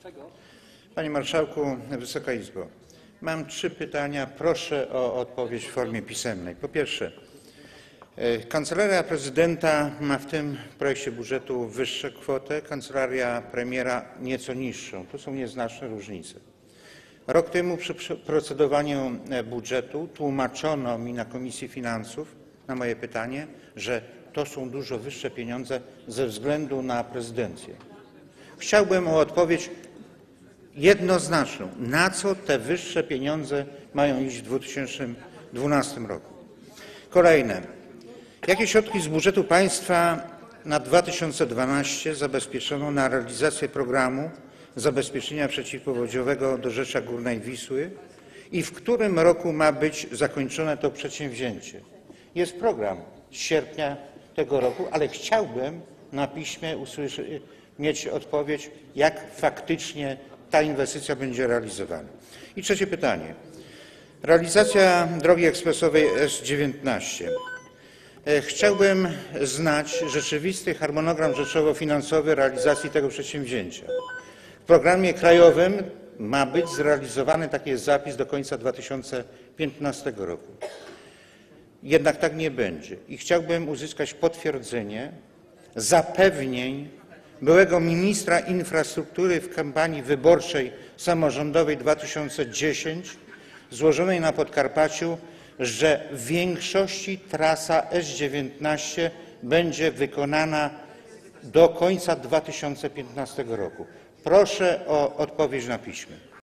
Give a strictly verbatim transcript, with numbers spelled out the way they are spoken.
Panie Marszałku, Wysoka Izbo. Mam trzy pytania. Proszę o odpowiedź w formie pisemnej. Po pierwsze, Kancelaria Prezydenta ma w tym projekcie budżetu wyższą kwotę, Kancelaria Premiera nieco niższą. To są nieznaczne różnice. Rok temu przy procedowaniu budżetu tłumaczono mi na Komisji Finansów na moje pytanie, że to są dużo wyższe pieniądze ze względu na prezydencję. Chciałbym o odpowiedź jednoznaczną, na co te wyższe pieniądze mają iść w dwa tysiące dwunastym roku. Kolejne. Jakie środki z budżetu państwa na dwa tysiące dwunasty zabezpieczono na realizację programu zabezpieczenia przeciwpowodziowego do rzesza Górnej Wisły i w którym roku ma być zakończone to przedsięwzięcie? Jest program z sierpnia tego roku, ale chciałbym na piśmie usłyszeć, mieć odpowiedź, jak faktycznie ta inwestycja będzie realizowana. I trzecie pytanie. Realizacja drogi ekspresowej S dziewiętnaście. Chciałbym znać rzeczywisty harmonogram rzeczowo-finansowy realizacji tego przedsięwzięcia. W programie krajowym ma być zrealizowany, taki jest zapis, do końca dwa tysiące piętnastego roku. Jednak tak nie będzie i chciałbym uzyskać potwierdzenie zapewnień byłego ministra infrastruktury w kampanii wyborczej samorządowej dwa tysiące dziesiątej złożonej na Podkarpaciu, że w większości trasa S dziewiętnaście będzie wykonana do końca dwa tysiące piętnastego roku. Proszę o odpowiedź na piśmie.